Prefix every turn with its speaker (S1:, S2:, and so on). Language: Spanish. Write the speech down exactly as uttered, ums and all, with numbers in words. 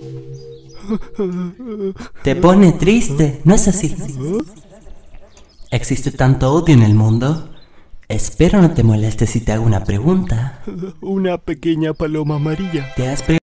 S1: Te pone triste, ¿no es así? ¿Existe tanto odio en el mundo? Espero no te molestes si te hago una pregunta.
S2: Una pequeña paloma amarilla.
S1: ¿Te has pre-